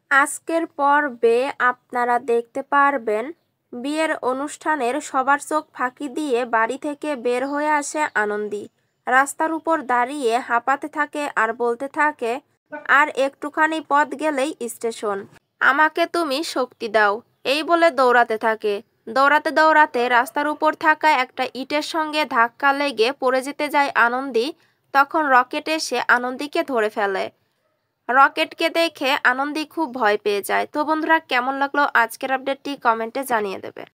আজকের পর্বে আপনারা দেখতে পারবেন বিয়ের অনুষ্ঠানের সবার চোখ ফাঁকি দিয়ে বাড়ি থেকে বের হয়ে আসে আনন্দী। রাস্তার উপর দাঁড়িয়ে হাঁপাতে থাকে আর বলতে থাকে, আর একটুখানি পথ গেলেই স্টেশন, আমাকে তুমি শক্তি দাও। এই বলে দৌড়াতে থাকে। দৌড়াতে দৌড়াতে রাস্তার উপর থাকা একটা ইটের সঙ্গে ধাক্কা লেগে পড়ে যেতে যায় আনন্দী। তখন রকেট এসে আনন্দীকে ধরে ফেলে। রকেটকে দেখে আনন্দী খুব ভয় পেয়ে যায়। তো বন্ধুরা, কেমন লাগলো আজকের আপডেটটি কমেন্টে জানিয়ে দেবে।